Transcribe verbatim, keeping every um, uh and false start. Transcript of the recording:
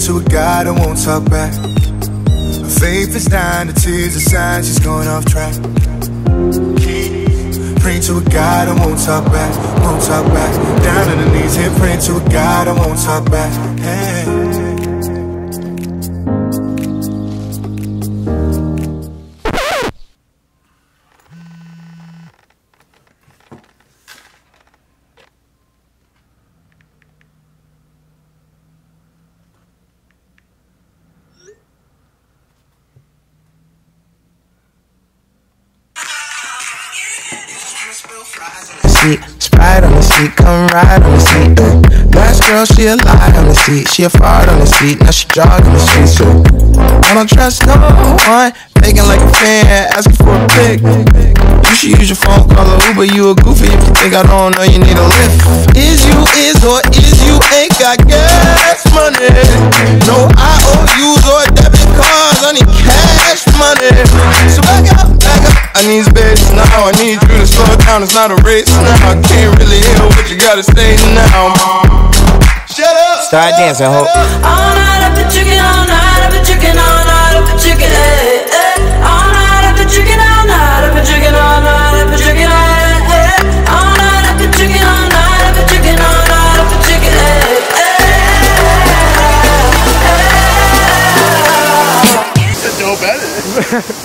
to a God that won't talk back. Her faith is dying, the tears are sign she's going off track. Praying to a God that won't talk back, won't talk back. Down on her knees here, praying to a God that won't talk back. Hey. Seat, Sprite on the seat, come ride on the seat. Uh. Last girl, she a lie on the seat, she a fart on the seat, now she jogging the streets. So I don't trust no one, faking like a fan, asking for a pic. You should use your phone, call a Uber, you a goofy if you think I don't know you need a lift. Is you is or is you ain't got gas money? No I O Us or debit cards, I need cash money. So back up, back up, I need space now, I need you to slow down, it's not a race now. I can't really hear what you gotta say now. Shut up! Start dancing, ho. All night I've been drinking, all night I've been drinking, all night I've been drinking, eh, eh. All night I've been drinking, all night I've been drinking, all night I've been drinking, eh, eh. All night I've been drinking, all night I've been drinking, all night I've been drinking, eh, eh. You said no better.